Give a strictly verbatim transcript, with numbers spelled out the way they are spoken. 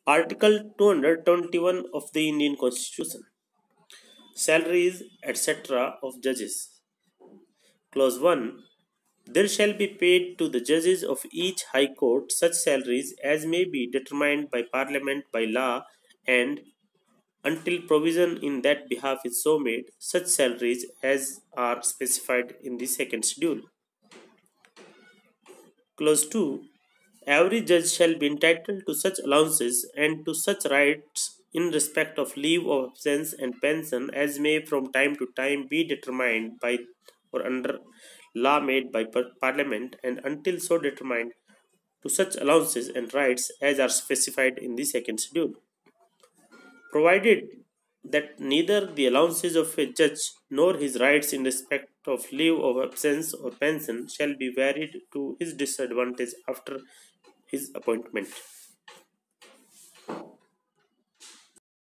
Article two hundred twenty-one of the Indian Constitution. Salaries, et cetera of judges. Clause one. There shall be paid to the judges of each High Court such salaries as may be determined by Parliament by law, and until provision in that behalf is so made, such salaries as are specified in the second schedule. Clause two. Every judge shall be entitled to such allowances and to such rights in respect of leave of absence and pension as may from time to time be determined by or under law made by Parliament, and until so determined, to such allowances and rights as are specified in the second schedule, provided that neither the allowances of a judge nor his rights in respect of leave of absence or pension shall be varied to his disadvantage after his appointment.